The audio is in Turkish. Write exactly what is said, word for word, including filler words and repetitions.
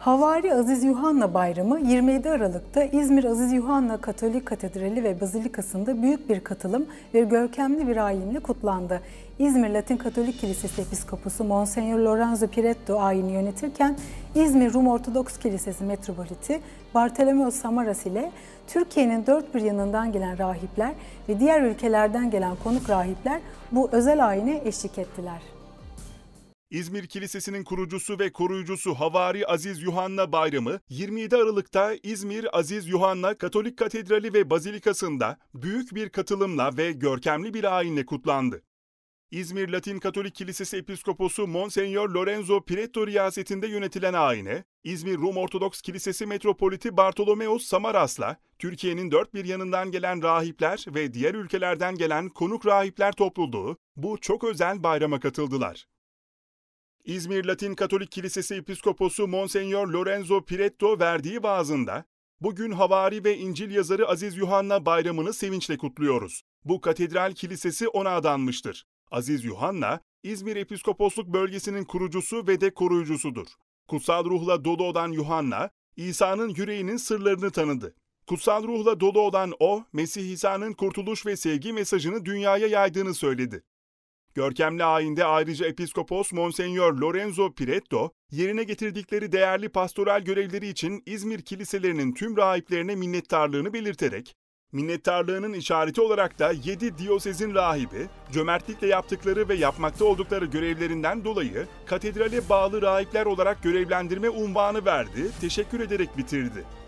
Havari Aziz Yuhanna Bayramı yirmi yedi Aralık'ta İzmir Aziz Yuhanna Katolik Katedrali ve Bazilikası'nda büyük bir katılım ve görkemli bir ayinle kutlandı. İzmir Latin Katolik Kilisesi Episkoposu Monsenyor Lorenzo Piretto ayini yönetirken İzmir Rum Ortodoks Kilisesi Metropoliti Bartolomeo Samaras ile Türkiye'nin dört bir yanından gelen rahipler ve diğer ülkelerden gelen konuk rahipler bu özel ayine eşlik ettiler. İzmir Kilisesi'nin kurucusu ve koruyucusu Havari Aziz Yuhanna Bayramı yirmi yedi Aralık'ta İzmir Aziz Yuhanna Katolik Katedrali ve Bazilikası'nda büyük bir katılımla ve görkemli bir ayinle kutlandı. İzmir Latin Katolik Kilisesi Episkoposu Monsenyor Lorenzo Piretto riyasetinde yönetilen ayine, İzmir Rum Ortodoks Kilisesi Metropoliti Bartolomeo Samaras'la Türkiye'nin dört bir yanından gelen rahipler ve diğer ülkelerden gelen konuk rahipler topluluğu bu çok özel bayrama katıldılar. İzmir Latin Katolik Kilisesi Episkoposu Monsenyor Lorenzo Piretto verdiği vaazında, "Bugün Havari ve İncil yazarı Aziz Yuhanna Bayramını sevinçle kutluyoruz. Bu katedral kilisesi ona adanmıştır. Aziz Yuhanna, İzmir Episkoposluk bölgesinin kurucusu ve de koruyucusudur. Kutsal ruhla dolu olan Yuhanna, İsa'nın yüreğinin sırlarını tanıdı. Kutsal ruhla dolu olan o, Mesih İsa'nın kurtuluş ve sevgi mesajını dünyaya yaydığını söyledi." Görkemli ayinde ayrıca Episkopos Monsenyor Lorenzo Piretto, yerine getirdikleri değerli pastoral görevleri için İzmir kiliselerinin tüm rahiplerine minnettarlığını belirterek, minnettarlığının işareti olarak da yedi diyosezin rahibi, cömertlikle yaptıkları ve yapmakta oldukları görevlerinden dolayı katedrale bağlı rahipler olarak görevlendirme unvanı verdi, teşekkür ederek bitirdi.